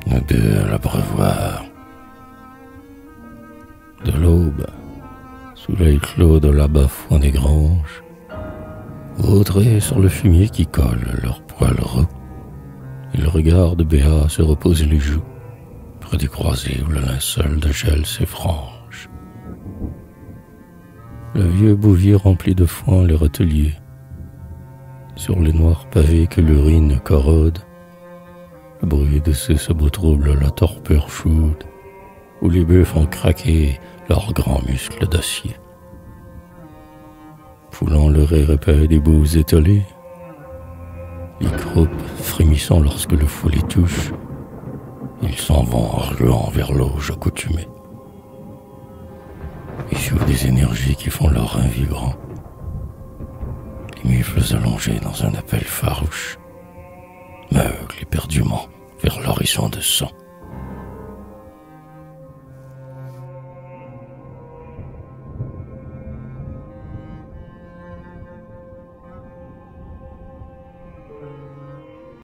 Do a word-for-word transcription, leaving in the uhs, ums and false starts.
nous deux à l'abreuvoir. De l'aube, sous l'œil clos de l'abat-foin des granges, vautrés sur le fumier qui colle leurs poils roux, ils regardent Béat se reposer les joues, près des croisées où le linceul de gel s'effrange. Le vieux bouvier rempli de foin les râteliers, sur les noirs pavés que l'urine corrode, le bruit de ses sabots trouble la torpeur chaude, où les bœufs font craquer leurs grands muscles d'acier. Foulant le rire épais des bouts étoilés, les croupes frémissant lorsque le fou les touche, ils s'en vont en ruant vers l'auge accoutumée. Issus des énergies qui font leur rein vibrant, les mufles allongés dans un appel farouche, meuglent éperdument vers l'horizon de sang.